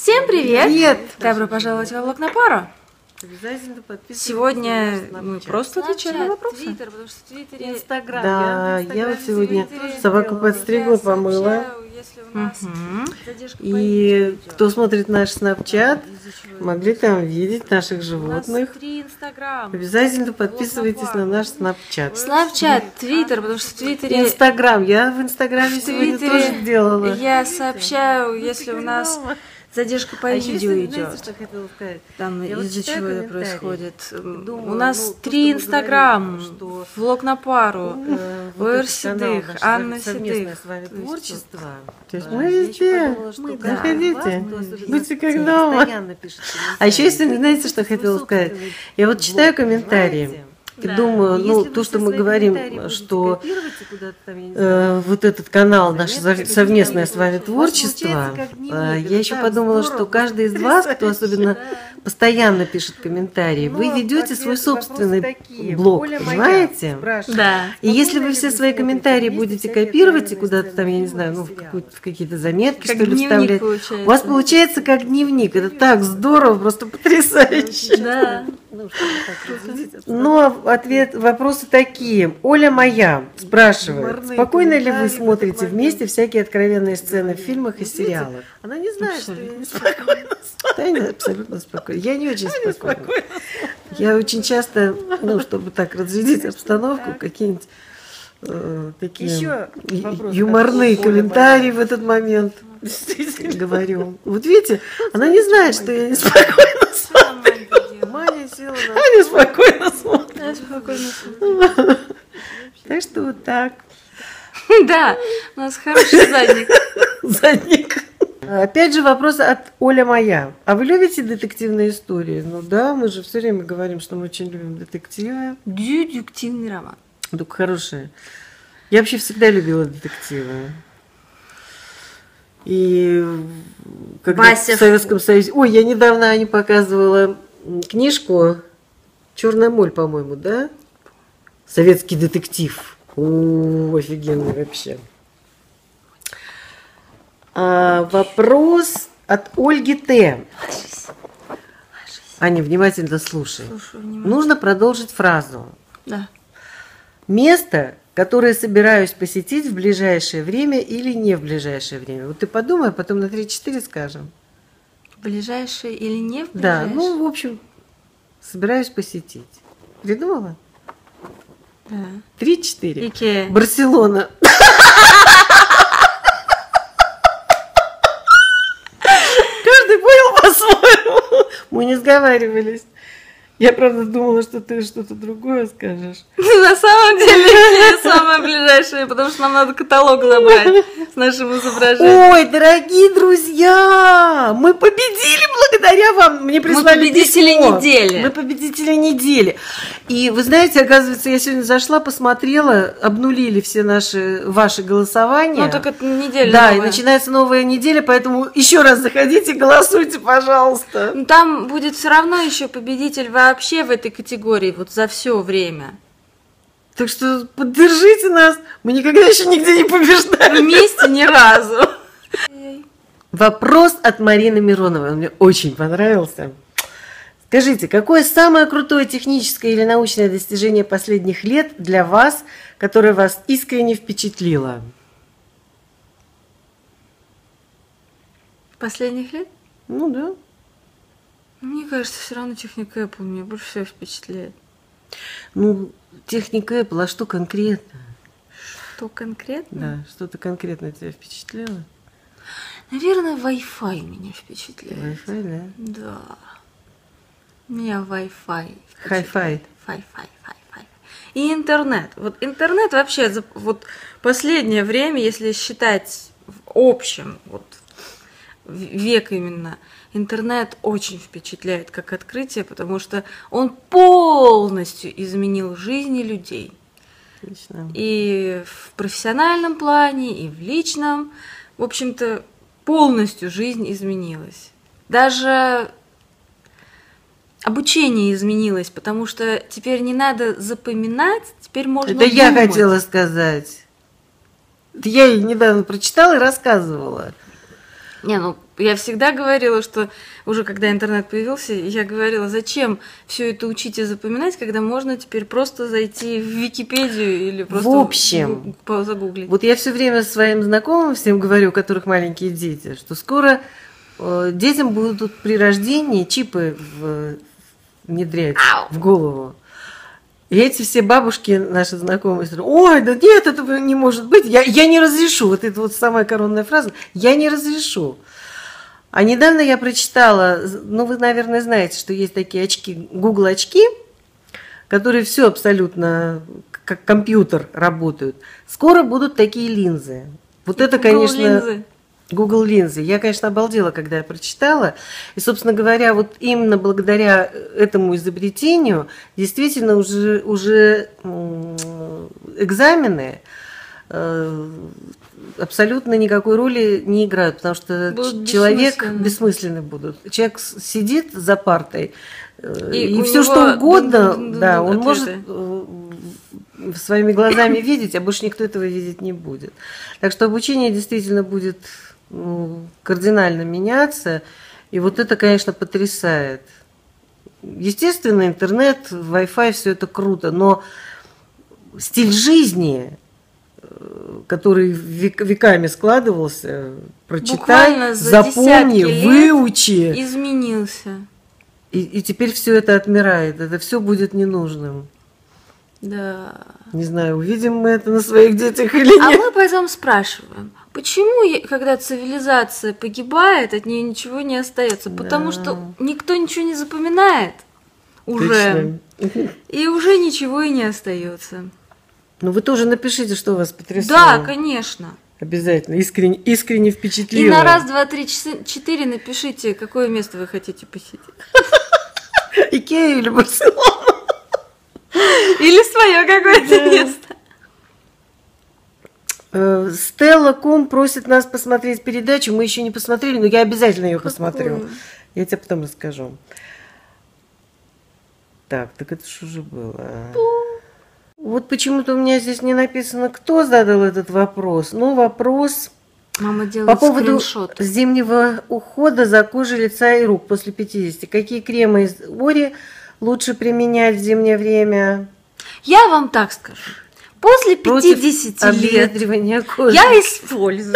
Всем привет! Привет! Добро пожаловать во влог на пару. Обязательно подписывайтесь. Сегодня мы просто отвечаем на вопросы. Твиттер, потому что в Твиттере... Инстаграм. Да, я вот сегодня собаку подстригла, помыла. И кто смотрит наш снапчат, могли там видеть наших животных. 3 Инстаграм. Обязательно подписывайтесь на наш снапчат. Снапчат, Твиттер, потому что в Твиттере... Инстаграм. Я в Инстаграме сегодня тоже делала. Я сообщаю, если у нас задержка по видео идет. Что хотела сказать? Там Я вот из-за читаю чего это комментарии, происходит. думаю, У нас то, 3 что мы Инстаграм, говорим, что, влог на пару, вот ОР этот канал Седых, наше Анна совместное Седых. с вами творчество. То есть мы везде. Заходите. Будьте как дома. А еще, если знаете, что хотела сказать? Я вот читаю комментарии. И думаю, ну, то, что мы говорим, что вот этот канал, наше совместное с вами творчество, я еще подумала, что каждый из вас, кто особенно постоянно пишет комментарии, вы ведете свой собственный блог, понимаете? Да. И если вы все свои комментарии будете копировать и куда-то там, я не знаю, ну, в какие-то заметки, Как что ли, дневник вставлять, у вас получается как дневник. Это так здорово, просто потрясающе. Да. Но вопросы такие. Оля моя спрашивает, спокойно ли вы смотрите вместе всякие откровенные сцены в фильмах и сериалах? Она не знает, что я не спокойна. Да, я абсолютно спокойна. Я не очень спокойна. Я очень часто, ну, чтобы так разрядить обстановку, какие-нибудь такие юморные комментарии в этот момент говорю. Вот видите, она не знает, что я не спокойна смотрю. Маня села на... Аня спокойно смотрит. Так что вот так. Да, у нас хороший задник. Задник. Опять же вопрос от Оля моя. А вы любите детективные истории? Ну да, мы же все время говорим, что мы очень любим детективы. Детективный роман. Только хорошие. Я вообще всегда любила детективы. И когда в Советском Союзе... Ой, я недавно Ане показывала книжку «Черная моль», по-моему, да? Советский детектив. О, офигенный вообще. Вопрос от Ольги Т. Аня, внимательно слушай. Нужно продолжить фразу. Да. Место, которое собираюсь посетить в ближайшее время или не в ближайшее время. Вот ты подумай, потом на 3-4 скажем. В ближайшее или не в ближайшее? Да, ну, в общем, собираюсь посетить. Придумала? Да. 3-4. Икеа. Барселона. Каждый понял по-своему. Мы не сговаривались. Я, правда, думала, что ты что-то другое скажешь. На самом деле, Икеа самое ближайшее, потому что нам надо каталог забрать с нашим изображением. Ой, дорогие друзья, мы победили благодаря вам. Мне прислали победители письмо. недели. Мы победители недели. И вы знаете, оказывается, я сегодня зашла, посмотрела, обнулили все ваши голосования. Ну, так это неделя Да, новая. и начинается новая неделя, поэтому еще раз заходите, голосуйте, пожалуйста. Ну, там будет все равно еще победитель вообще в этой категории, вот за все время. Так что поддержите нас. Мы никогда еще нигде не побеждали. Вместе ни разу. Вопрос от Марины Мироновой. Он мне очень понравился. Скажите, какое самое крутое техническое или научное достижение последних лет для вас, которое вас искренне впечатлило? Последних лет? Ну да. Мне кажется, все равно техника Apple меня больше всего впечатляет. Ну, техника Apple, а что конкретно? Что конкретно? Да, что-то конкретно тебя впечатлило? Наверное, Wi-Fi меня впечатляет. Wi-Fi, да? Да. Меня Wi-Fi. Hi-Fi. Fi-Fi. И интернет. Вот интернет вообще, вот последнее время, если считать в общем, вот век именно, интернет очень впечатляет как открытие, потому что он полностью изменил жизни людей. Отлично. И в профессиональном плане, и в личном. В общем-то, полностью жизнь изменилась. Даже обучение изменилось, потому что теперь не надо запоминать, теперь можно Это я думать. хотела сказать. Это я ей недавно прочитала и рассказывала. Не, ну я всегда говорила, что уже когда интернет появился, я говорила, зачем все это учить и запоминать, когда можно теперь просто зайти в Википедию или просто в общем, загуглить. Вот я все время своим знакомым всем говорю, у которых маленькие дети, что скоро детям будут при рождении чипы внедрять в голову. И эти все бабушки, наши знакомые, говорят, ой, да нет, этого не может быть, я не разрешу. Вот это вот самая коронная фраза, я не разрешу. А недавно я прочитала, ну вы, наверное, знаете, что есть такие очки, Google очки, которые все абсолютно как компьютер работают. Скоро будут такие линзы. Вот это, конечно... Google линзы. Я, конечно, обалдела, когда я прочитала. И, собственно говоря, вот именно благодаря этому изобретению действительно уже экзамены абсолютно никакой роли не играют, потому что человек бессмысленный будут. Человек сидит за партой, и все что угодно, да, он может своими глазами видеть, а больше никто этого видеть не будет. Так что обучение действительно будет кардинально меняться, и вот это, конечно, потрясает. Естественно, интернет, Wi-Fi, все это круто, но стиль жизни, который веками складывался, прочитай, запомни, выучи. Изменился. И теперь все это отмирает, это все будет ненужным. Да. Не знаю, увидим мы это на своих детях или нет. А мы потом спрашиваем, почему, когда цивилизация погибает, от нее ничего не остается? Потому что никто ничего не запоминает уже. Точно. И уже ничего и не остается. Ну вы тоже напишите, что вас потрясло. Да, конечно. Обязательно, искренне впечатлило. И на 1, 2, 3, 4 напишите, какое место вы хотите посетить. Икею или Барселону. Или свое какое-то место. Stella.com просит нас посмотреть передачу. Мы еще не посмотрели, но я обязательно ее посмотрю. Я тебе потом расскажу. Так это что же было? Вот почему-то у меня здесь не написано, кто задал этот вопрос. Но вопрос Мама делает по поводу скриншот. зимнего ухода за кожей лица и рук после 50. Какие кремы из Ори лучше применять в зимнее время? Я вам так скажу. После 50 лет кожи. я использую.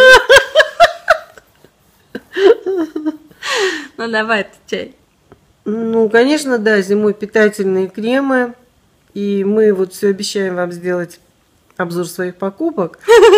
Ну давай, отвечай. Ну, конечно, да, зимой питательные кремы. И мы вот все обещаем вам сделать обзор своих покупок.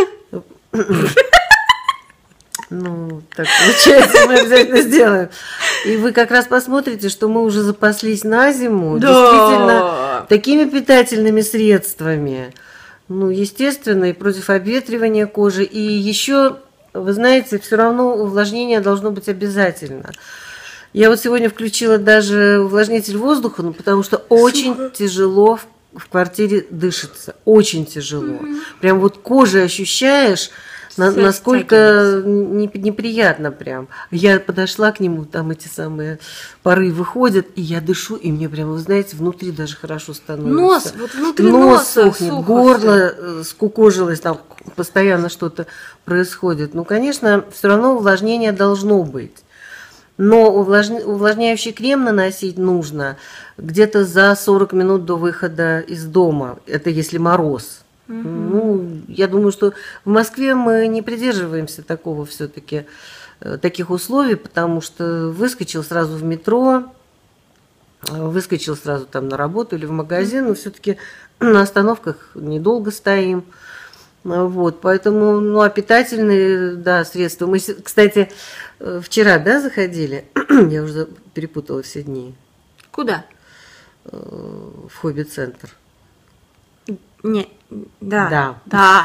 Ну, так получается, мы обязательно сделаем. И вы как раз посмотрите, что мы уже запаслись на зиму. Да. Действительно, такими питательными средствами. Ну, естественно, и против обветривания кожи. И еще, вы знаете, все равно увлажнение должно быть обязательно. Я вот сегодня включила даже увлажнитель воздуха, ну, потому что очень тяжело в квартире дышится. Очень тяжело. Прям вот кожей ощущаешь, насколько неприятно прям. Я подошла к нему, там эти самые пары выходят, и я дышу, и мне прям, вы знаете, внутри даже хорошо становится. Нос, вот внутри нос сохнет, горло скукожилось, там постоянно что-то происходит. Ну, конечно, все равно увлажнение должно быть. Но увлажняющий крем наносить нужно где-то за 40 минут до выхода из дома. Это если мороз. Ну, я думаю, что в Москве мы не придерживаемся такого все-таки, таких условий, потому что выскочил сразу в метро, выскочил сразу там на работу или в магазин, но все-таки на остановках недолго стоим. Вот, поэтому, ну, а питательные, да, средства. Мы, кстати, вчера, да, заходили? Я уже перепутала все дни. Куда? В хобби-центр. Не, да.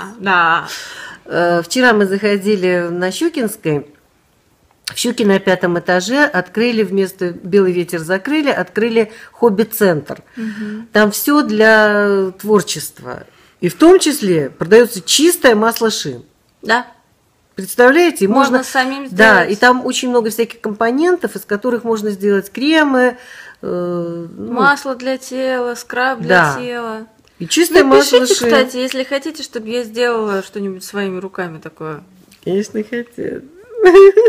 Вчера мы заходили на Щукинской. В Щуке на 5-м этаже открыли, вместо «Белый ветер» закрыли, открыли хобби-центр. Там все для творчества. И в том числе продается чистое масло шин. Да. Представляете? Можно самим сделать. Да, и там очень много всяких компонентов, из которых можно сделать кремы. Масло для тела, скраб для тела. И чистое масло шин. шин. Кстати, если хотите, чтобы я сделала что-нибудь своими руками такое. Конечно, хотят.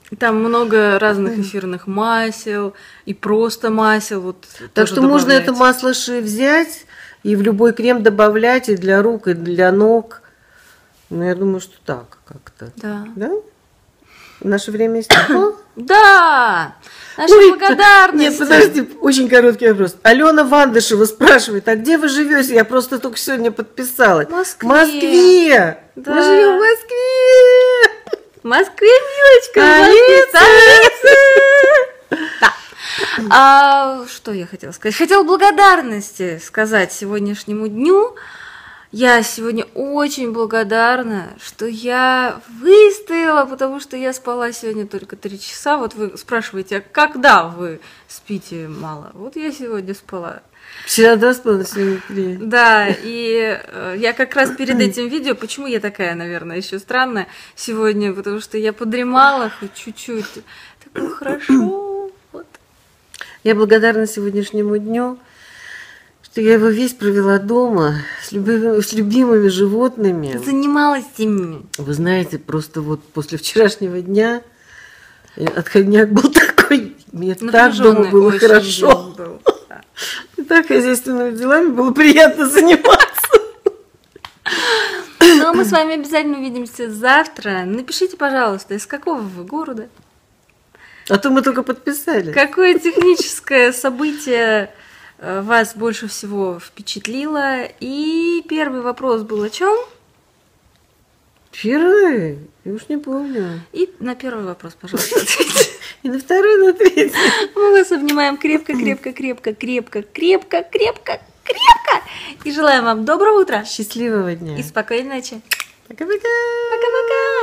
Там много разных эфирных масел и просто масел. Вот, так тоже что можно добавлять. это масло ши взять и в любой крем добавлять, и для рук, и для ног. Ну, я думаю, что так как-то. Да. Да? Наше время истекло? Да! Наша Ой, благодарность. Нет, подожди, очень короткий вопрос. Алена Вандышева спрашивает, а где вы живете? Я просто только сегодня подписалась. В Москве. В Москве! Да. Мы живем в Москве! В Москве, милочка, в Москве, столица! Да. Что я хотела сказать? Хотела благодарности сказать сегодняшнему дню. Я сегодня очень благодарна, что я выстояла, потому что я спала сегодня только 3 часа. Вот вы спрашиваете, а когда вы спите мало? Вот я сегодня спала. Вчера 2,5, сегодня 3. Да, и я как раз перед этим видео, почему я такая, наверное, еще странная сегодня, потому что я подремала хоть чуть-чуть. Так было хорошо. Вот. Я благодарна сегодняшнему дню, что я его весь провела дома с любимыми животными. Занималась ими. Вы знаете, просто вот после вчерашнего дня отходняк был такой, мне так дома было очень хорошо. был, да. И так хозяйственными делами было приятно заниматься. Ну, а мы с вами обязательно увидимся завтра. Напишите, пожалуйста, из какого вы города? А то мы только подписали. Какое техническое событие вас больше всего впечатлило? И первый вопрос был о чем? Первый? Я уж не помню. И на первый вопрос, пожалуйста, ответьте. И на второй, и на третий. Мы вас обнимаем крепко, крепко, крепко, крепко, крепко, крепко, крепко. И желаем вам доброго утра Счастливого дня. и спокойной ночи. Пока-пока. Пока-пока.